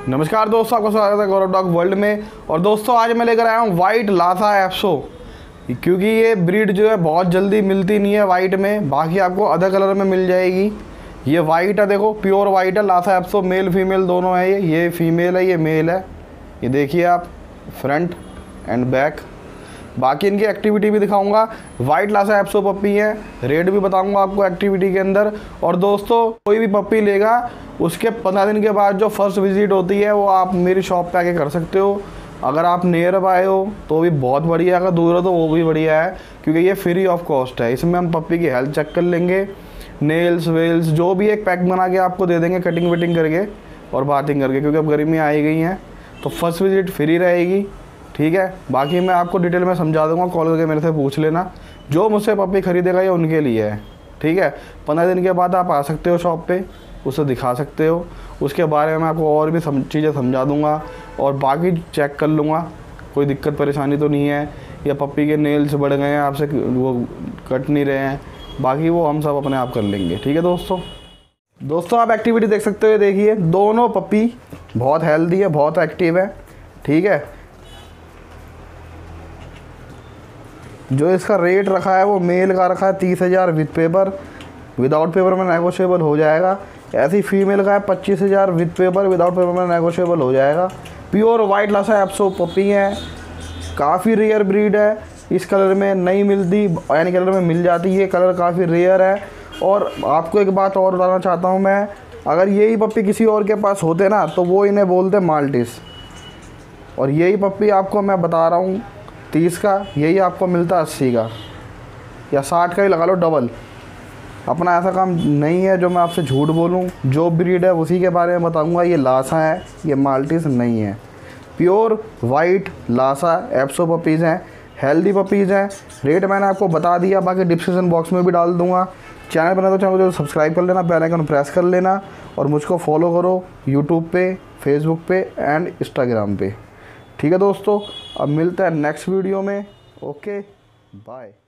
नमस्कार दोस्तों, आपका स्वागत है गौरव डॉग वर्ल्ड में। और दोस्तों आज मैं लेकर आया हूँ वाइट लासा एप्सो, क्योंकि ये ब्रीड जो है बहुत जल्दी मिलती नहीं है वाइट में, बाकी आपको अदर कलर में मिल जाएगी। ये वाइट है, देखो प्योर वाइट है। लासा एप्सो मेल फीमेल दोनों है। ये फीमेल है, ये मेल है। ये देखिए आप, फ्रंट एंड बैक। बाकी इनकी एक्टिविटी भी दिखाऊंगा। वाइट लासा एप्सो पप्पी है, रेट भी बताऊंगा आपको एक्टिविटी के अंदर। और दोस्तों कोई भी पप्पी लेगा उसके 15 दिन के बाद जो फर्स्ट विजिट होती है वो आप मेरी शॉप पे आके कर सकते हो। अगर आप नियर बाय हो तो भी बहुत बढ़िया, अगर दूर हो तो वो भी बढ़िया है, क्योंकि ये फ्री ऑफ कॉस्ट है। इसमें हम पप्पी की हेल्थ चेक कर लेंगे, नेल्स वेल्स जो भी एक पैक बना के आपको दे देंगे, कटिंग वटिंग करके और बाथिंग करके, क्योंकि अब गर्मी आ ही गई हैं तो फर्स्ट विजिट फ्री रहेगी। ठीक है, बाकी मैं आपको डिटेल में समझा दूंगा, कॉल करके मेरे से पूछ लेना। जो मुझसे पप्पी खरीदेगा ये उनके लिए है। ठीक है, 15 दिन के बाद आप आ सकते हो शॉप पे, उसे दिखा सकते हो। उसके बारे में आपको और भी चीज़ें समझा दूंगा और बाकी चेक कर लूँगा कोई दिक्कत परेशानी तो नहीं है, या पप्पी के नेल्स बढ़ गए हैं आपसे वो कट नहीं रहे हैं, बाकी वो हम सब अपने आप कर लेंगे। ठीक है दोस्तों आप एक्टिविटी देख सकते हो। देखिए दोनों पप्पी बहुत हेल्दी है, बहुत एक्टिव है। ठीक है, जो इसका रेट रखा है वो मेल का रखा है 30,000 विद पेपर, विदाउट पेपर में नेगोशिएबल हो जाएगा। ऐसी फीमेल का है 25,000 विद पेपर, विदाउट पेपर में नेगोशिएबल हो जाएगा। Pure white Lhasa Apso puppy है, काफ़ी रेयर ब्रीड है। इस कलर में नहीं मिलती, यानी कलर में मिल जाती है, कलर काफ़ी रेयर है। और आपको एक बात और बताना चाहता हूँ मैं, अगर यही पप्पी किसी और के पास होते ना तो वो इन्हें बोलते माल्टीस, और यही पप्पी आपको मैं बता रहा हूँ 30 का, यही आपको मिलता 80 का या 60 का ही लगा लो डबल। अपना ऐसा काम नहीं है जो मैं आपसे झूठ बोलूं। जो ब्रीड है उसी के बारे में बताऊंगा। ये लासा है, ये माल्टीस नहीं है। Pure white Lhasa Apso puppies हैं, हेल्दी पपीज़ हैं। रेट मैंने आपको बता दिया, बाकी डिस्क्रिप्शन बॉक्स में भी डाल दूंगा। चैनल बना तो चैनल को सब्सक्राइब कर लेना, बेल आइकन प्रेस कर लेना, और मुझको फॉलो करो यूट्यूब पे, फेसबुक पे एंड इंस्टाग्राम पे। ठीक है दोस्तों, अब मिलते हैं नेक्स्ट वीडियो में। Okay, bye.